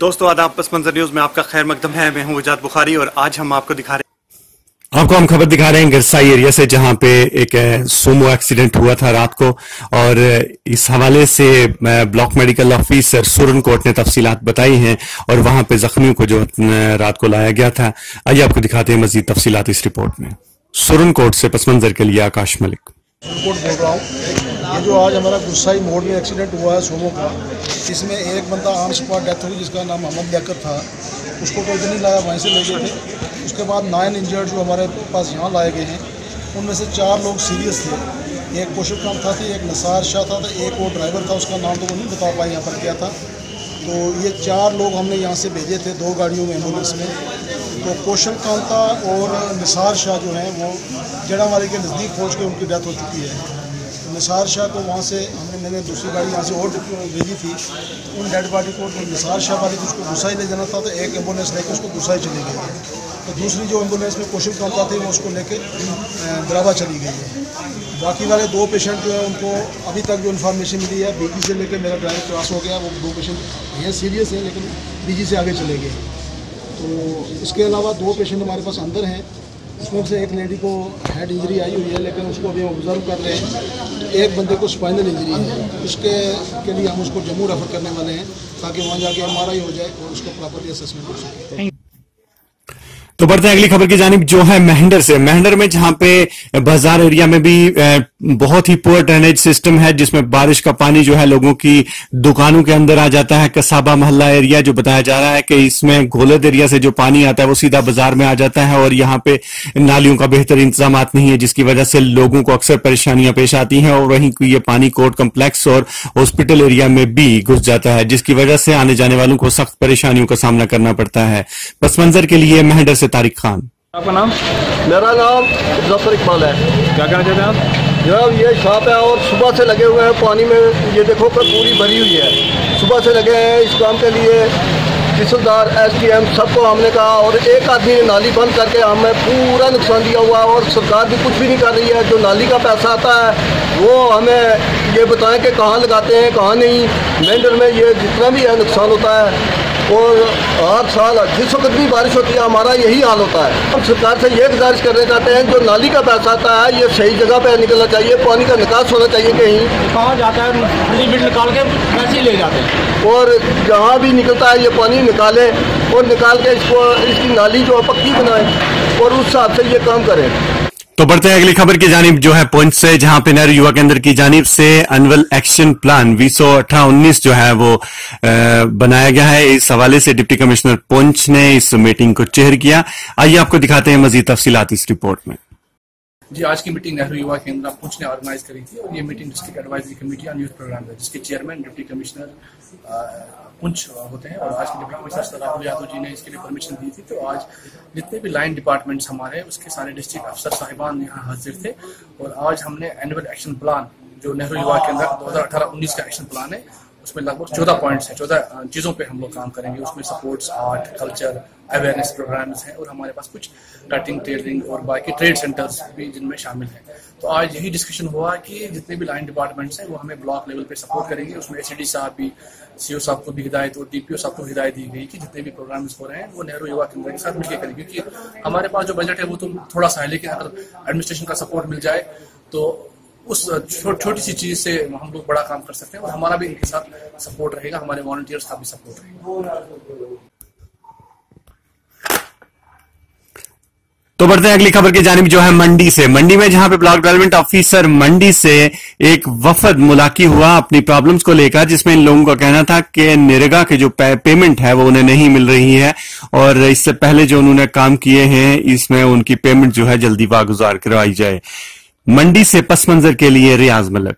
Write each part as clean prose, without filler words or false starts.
दोस्तों आदाब, पस मंजर न्यूज में आपका खैर मकदम है। मैं हूं वजाद बुखारी और आज हम आपको हम खबर दिखा रहे हैं गिरसाई एरिया से, जहां पे एक सोमो एक्सीडेंट हुआ था रात को। और इस हवाले से block medical officer Surankote ने तफसीलात बताई हैं और वहां पे जख्मियों को जो रात को लाया गया था। आइए आपको दिखाते हैं मजीद तफसीलात इस रिपोर्ट में। सुरन कोट से पस मंजर के लिए आकाश मलिक बोल रहा हूँ। ये जो आज हमारा गुस्साई मोड़ में एक्सीडेंट हुआ है सोमो का, इसमें एक बंदा ऑन स्पॉट डेथ हुई जिसका नाम मोहम्मद लियाकत था। उसको कोई नहीं लाया, वहीं से ले गए थे। उसके बाद 9 इंजर्ड जो हमारे पास यहाँ लाए गए हैं, उनमें से 4 लोग सीरियस थे। एक कोशिश काम था, एक नसार शाह था, एक वो ड्राइवर था, उसका नाम तो वो नहीं बता पाए यहाँ पर क्या था। तो ये 4 लोग हमने यहाँ से भेजे थे 2 गाड़ियों में, एम्बुलेंस में। तो कौशल कांता और निसार शाह जो हैं वो जड़ामारी के नज़दीक पहुँच के उनकी डेथ हो चुकी है। तो निसार शाह को वहाँ से मैंने दूसरी गाड़ी यहाँ से और भेजी थी। उन डेड बॉडी को तो निसार शाह वाली थी, उसको गुस्साई ले जाना था, तो एक एम्बुलेंस लेकर उसको गुस्साई चली गई है। तो दूसरी जो एम्बुलेंस में कौशल कांता थी वो उसको लेके बराबर चली गई है। बाकी वाले 2 पेशेंट जो है उनको अभी तक जो इन्फॉर्मेशन मिली है, बीजी से लेकर मेरा ड्राइवर क्रॉस हो गया, वो 2 पेशेंट ये सीरियस है लेकिन बीजी से आगे चले गए। तो इसके अलावा 2 पेशेंट हमारे पास अंदर हैं। इसमें से एक लेडी को हेड इंजरी आई हुई है, लेकिन उसको अभी हम ऑब्जर्व कर रहे हैं। एक बंदे को स्पाइनल इंजरी है, उसके लिए हम उसको जम्मू रेफर करने वाले हैं ताकि वहाँ जाके MRI हो जाए और उसको प्रॉपर्ली असेसमेंट हो सके। तो बढ़ते हैं अगली खबर की जानिब, जो है मेहंडर से। मेहंडर में जहां पे बाजार एरिया में भी बहुत ही पुअर ड्रेनेज सिस्टम है, जिसमें बारिश का पानी जो है लोगों की दुकानों के अंदर आ जाता है। कसाबा मोहल्ला एरिया जो बताया जा रहा है कि इसमें घोलद एरिया से जो पानी आता है वो सीधा बाजार में आ जाता है और यहाँ पे नालियों का बेहतर इंतजाम नहीं है, जिसकी वजह से लोगों को अक्सर परेशानियां पेश आती हैं। और वहीं ये पानी कोर्ट कम्प्लेक्स और हॉस्पिटल एरिया में भी घुस जाता है, जिसकी वजह से आने जाने वालों को सख्त परेशानियों का सामना करना पड़ता है। पस मंजर के लिए मेहंडर से तारिक खान। आपका नाम? मेरा नाम जफर इकबाल है। क्या कहना चाहते हैं आप? जनाब ये शॉप है और सुबह से लगे हुए हैं पानी में। ये देखो कि पूरी भरी हुई है, सुबह से लगे हैं इस काम के लिए। तहसीलदार SDM सबको हमने कहा और एक आदमी ने नाली बंद करके हमें पूरा नुकसान दिया हुआ है और सरकार भी कुछ भी नहीं कर रही है। जो नाली का पैसा आता है वो हमें ये बताएं कि कहाँ लगाते हैं कहाँ नहीं। मेंढर में ये जितना भी है नुकसान होता है और हर साल जिस वक्त भी बारिश होती है हमारा यही हाल होता है। हम सरकार से ये गुजारिश करना चाहते हैं जो नाली का पैसा आता है ये सही जगह पे निकलना चाहिए, पानी का निकास होना चाहिए। कहीं कहाँ जाता है निकाल के पैसे ले जाते हैं और जहाँ भी निकलता है ये पानी निकालें और निकाल के इसकी नाली जो पक्की बनाएं और उस हिसाब से ये काम करें। तो बढ़ते हैं अगली खबर की जानिब, जो है पुंछ से, जहां पे नेहरू युवा केंद्र की जानिब से एनुअल एक्शन प्लान 2018-19 जो है वो बनाया गया है। इस हवाले से डिप्टी कमिश्नर पुंछ ने इस मीटिंग को चेयर किया। आइए आपको दिखाते हैं मजीद तफसीलात इस रिपोर्ट में। जी, आज की मीटिंग नेहरू युवा केंद्र पुंछ ने ऑर्गेनाइज करी थी और ये meeting district advisory committee on youth program है, जिसके चेयरमैन डिप्टी कमिश्नर पुंछ होते हैं। और आज के डिप्टी कमिश्नर राहुल यादव जी ने इसके लिए परमिशन दी थी। तो आज जितने भी लाइन डिपार्टमेंट्स हमारे उसके सारे डिस्ट्रिक्ट अफसर साहिबान यहाँ हाजिर थे और आज हमने एनुअल एक्शन प्लान जो नेहरू युवा केंद्र 2018-19 का एक्शन प्लान है उसमें लगभग 14 पॉइंट्स हैं। 14 चीज़ों पे हम लोग काम करेंगे। उसमें sports, art, culture, awareness programs हैं और हमारे पास कुछ कटिंग, टेलरिंग और बाकी ट्रेड सेंटर्स भी जिनमें शामिल हैं। तो आज यही डिस्कशन हुआ कि जितने भी लाइन डिपार्टमेंट्स हैं वो हमें ब्लॉक लेवल पे सपोर्ट करेंगे। उसमें ACD साहब भी, CO साहब को भी हिदायत और DPO साहब को हिदायत दी गई कि जितने भी प्रोग्राम्स हो रहे हैं वो नेहरू युवा केंद्र के साथ मिलकर करेंगे, क्योंकि हमारे पास जो बजट है वो तो थोड़ा सा है, लेकिन अगर एडमिनिस्ट्रेशन का सपोर्ट मिल जाए तो उस छोटी सी चीज से हम लोग बड़ा काम कर सकते हैं और हमारा भी इनके साथ सपोर्ट रहेगा, हमारे वॉलंटियर्स का भी सपोर्ट रहेगा। तो बढ़ते हैं अगली खबर की जानिब, जो है मंडी से। मंडी में जहां पे ब्लॉक डेवलपमेंट ऑफिसर मंडी से एक वफद मुलाकी हुआ अपनी प्रॉब्लम्स को लेकर, जिसमें इन लोगों का कहना था कि निरेगा की जो पेमेंट है वो उन्हें नहीं मिल रही है और इससे पहले जो उन्होंने काम किए हैं इसमें उनकी पेमेंट जो है जल्दी वागुजार करवाई जाए। मंडी से पस मंजर के लिए रियाज मलक।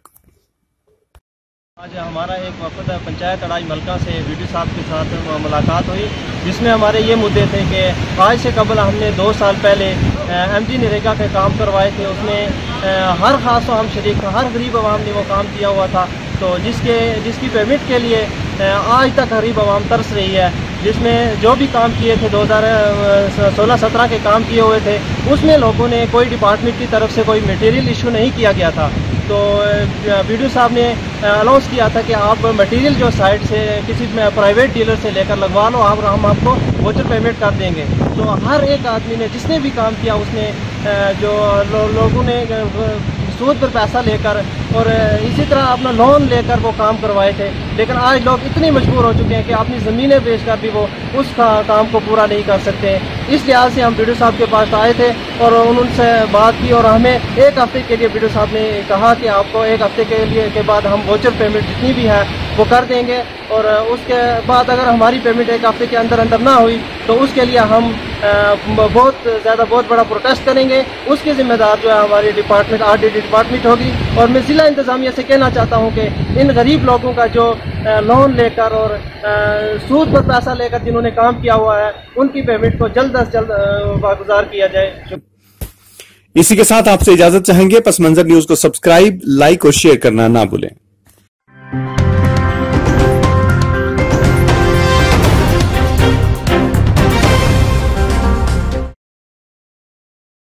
आज हमारा एक वफद पंचायत अड़ाई मलका से VDO साहब के साथ मुलाकात हुई, जिसमें हमारे ये मुद्दे थे कि आज से कबल हमने 2 साल पहले MG नरेगा के काम करवाए थे। उसमें हर खास हम शरीक, हर गरीब आवाम ने वो काम किया हुआ था। तो जिसकी पेमेंट के लिए आज तक गरीब आवाम तरस रही है। जिसमें जो भी काम किए थे 2016-17 के काम किए हुए थे, उसमें लोगों ने कोई डिपार्टमेंट की तरफ से कोई मटेरियल इशू नहीं किया गया था। तो VDO साहब ने अनाउंस किया था कि आप मटेरियल जो साइड से किसी प्राइवेट डीलर से लेकर लगवा लो आप, और हम आपको वाउचर पेमेंट कर देंगे। तो हर एक आदमी ने जिसने भी काम किया उसने जो लोगों ने सूद पर पैसा लेकर और इसी तरह अपना लोन लेकर वो काम करवाए थे, लेकिन आज लोग इतने मजबूर हो चुके हैं कि अपनी ज़मीनें बेचकर भी वो उस काम को पूरा नहीं कर सकते हैं। इस लिहाज से हम वीडियो साहब के पास आए थे और उनसे बात की और हमें एक हफ्ते के लिए वीडियो साहब ने कहा कि आपको एक हफ्ते के बाद हम वाउचर पेमेंट जितनी भी है वो कर देंगे, और उसके बाद अगर हमारी पेमेंट एक हफ्ते के अंदर ना हुई तो उसके लिए हम बहुत बड़ा प्रोटेस्ट करेंगे। उसकी जिम्मेदार जो है हमारी डिपार्टमेंट RD डिपार्टमेंट होगी। और मैं ज़िला इंतज़ामिया से कहना चाहता हूँ कि इन गरीब लोगों का जो लोन लेकर और सूद पर पैसा लेकर जिन्होंने काम किया हुआ है उनकी पेमेंट को जल्द अज जल्द वागुजार किया जाए। इसी के साथ आपसे इजाजत चाहेंगे। पस मंजर न्यूज को सब्सक्राइब, लाइक और शेयर करना ना भूलें।